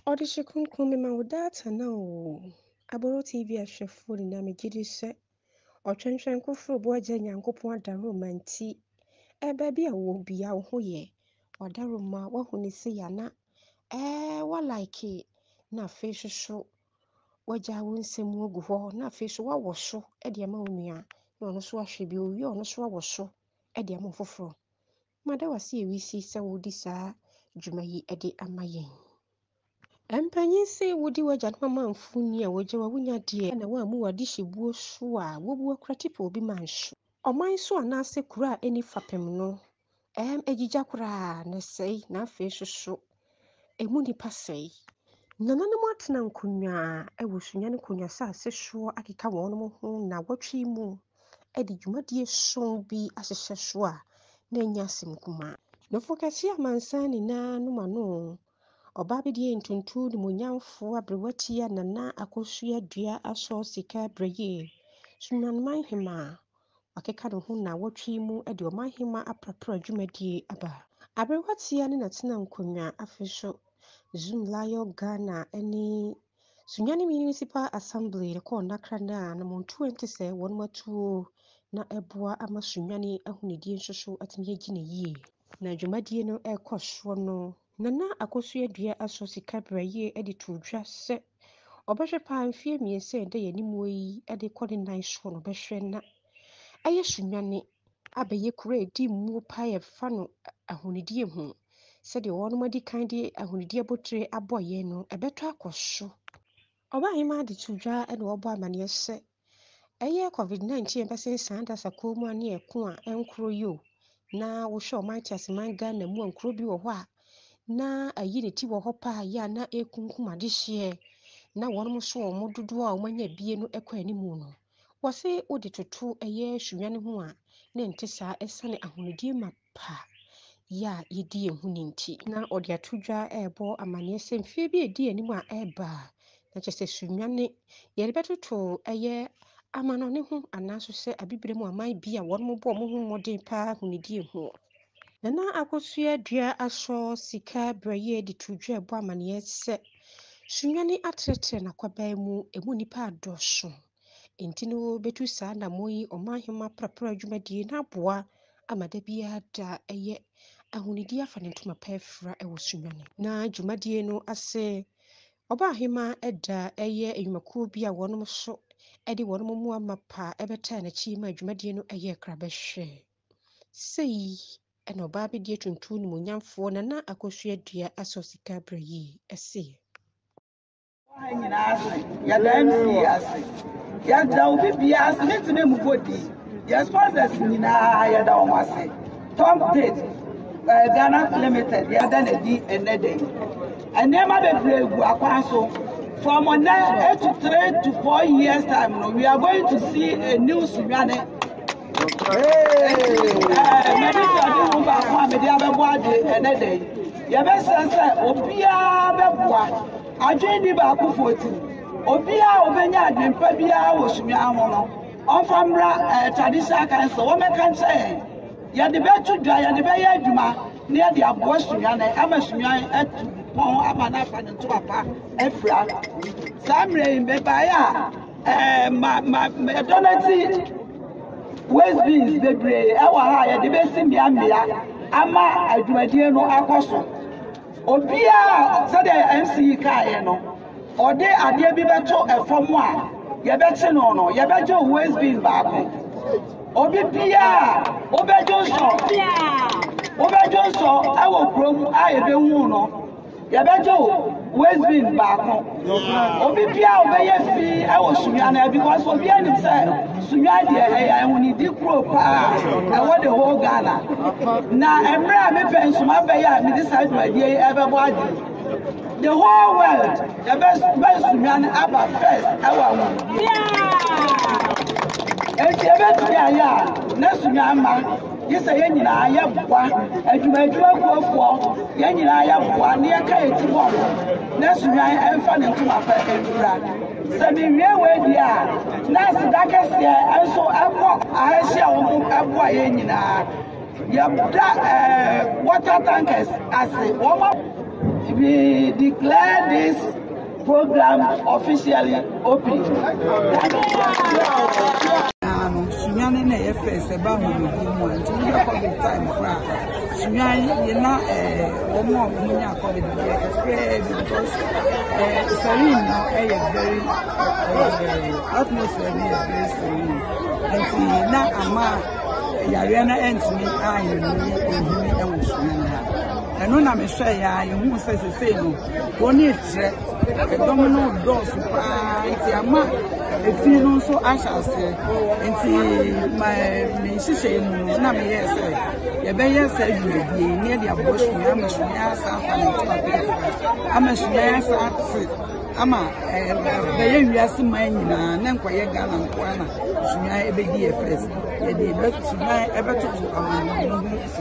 Audition kunkun me wo data na o. Aboro TV ahwefo ni na megidi se. Otwentwen kofro bo agya Nyankopon adaro manti. Eba bi a wo bia wo ho ye. Wadaro ma wo hu ne se yana. Wa like na fe hwehwo. Wagya wo nsem ogu ho na fe so wa wo so e de ma onua. Na ono so ahwe bi owi ono so wo so e de ma foforo. Mada wase ewisi se wo di saa dwumayi e de amayen. Empanyin se wodi wagya no mamfuni a wagya wunya de na wa mu wadi hyebuo so a wobu akratipa obi manhwe. Oman so anase kura eni fapem no. Ejija kura na sei na afi hwehwo. Emu nipa sei. Nananam atena nkonwa wo Sunyani konwa sase hwo akeka wonmo ho na wotwe mu. Edi dwumadie son bi ahyehye so a na nya asem kuma. No fokasi amansani na no mano. Oba bidie ntuntu ni munyamfo abrewatia Nana Akosua Dua-Asor Sika Brayie. Omanhemaa wakeka no ho na wotwe mu de Omanhemaa Aprapra adwumadie aba. Abrewatia ne natena nkonwa afeso Zoom Lion Ghana ani Sunyani Municipal Assembly rekɔ nakra na montu ente won matuo na eboa ama Sunyani ahunidie nhwehwo atimi agine yie. Na dwumadie no ekɔ no Nana Akosua Dua-Asor Sika Brayie de tudwa se obehwe pa mfie miense de yanimu yi de kɔ ne nan so no behwe na aye Sunyani abeye kura edi mu pa ye fa no ahunidie hu se de won madi kan de ahunidie botre aboye no ebeto akɔso. Omanhemaa de tudwa na obo amane se aye COVID-19 besensan da sakomu ane eko a enkro yo na wo hwe Omanhemaa Ghana mu ankro bi wo ho a na ayi ne ti wo ho pa ya na ekunkum adehye na wonmo so wo dodo a omanya bie no ekɔ animu no wose odi toto eye Sunyani ho a na ntesa esane ahunidie mapa ya yedi ehu ne nti na odi atudwa ebo amane se mfie bi edi animu a eba na kyese Sunyani ye betoto eye amanone ho anaso se abibre mu aman bi a wonmo bo mo ho modin pa ahunidie ho. Nana Akosua Dua-Asor Sika Brayie di tudwa ebo amane se Sunyani atretre na kwaban mu emu nipa adoso enti no betu saa na moyi Omanhemaa Aprapra adwumadie na aboa amada bia da eye ahunidie afa ne ntoma pa afra ewo Sunyani na dwumadie no ase Omanhemaa eda eye enwumakuo bi a wonmo so ede wonmo mu amapa ebeta na chi ma dwumadie no eye krabehwe sei ena oba bidie tuntu ni munyamfo Nana Akosua Dua-Asor Sika Brayie ese ya da MC ase ya da obi bia ase netime mu body ya sponsors nyina ya da o ase Tom Tate Ghana Limited ya da na di enede enema bebre gu akwanso from now 8 to 3 to 4 years time no we are going to see a new Sunyani. Medicine no ba kwa me dia bebo ade enede ya be sense obia beboa adweni ba ku 14 obia obenya adwempa bia wo Sunyani ho no onfamra traditional council wo meka nche ya de betu dwa ya de be ya adwuma ne ya de abo Sunyani ama Sunyani atu pon amana fa ne to papa efra samre mbe ba ya donati West beans bebre ewa ha ya de be simbia mbia ama adwumadie no akoso obia se de MC kae no ode ade bi beto efom a ye beche no ye beje West beans baako obi bia obejo so ewo krom a ye be hu no ye beje West beans baako obi bia obeye fi ewo Sunyani because obi anim say Sunyani dey ehuni di kro pa ewo the whole Ghana na emra me pensuma be ya me decide my dey ebebo adi the whole world the best Sunyani aba first ewo enti ebeti ya na Sunyani ma yesa yenyina ayabwa adwumadwua kuofo yenyina ayabwa ne yaka etibɔ na Sunyani emfa ne ntoma pa efura sɛmiwie we dia na sidakɛse enso ɛkɔ ahɛhye a wɔn ɛboa yenyina yɛda water tankers ase wɔn we declare this program officially open. Sunyani na first about who we want to be COVID time. Sunyani, you know, more COVID because serene now a very atmosphere very serene. And see now ama Yariana and me I and Sunyani. And when I'm a shy, who says the same, one is a domino door surprise. If you know, so I shall say, and see my sister, Nami, yes, you better say you will be near the bush. I'm a I'm a very yes, mine, and then quiet gun and Kwana. Sunyani be DFS. They did not Sunyani ever took to our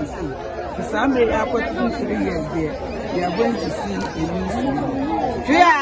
for Sunday, I put 3 years there. We are going to see a new Sunyani.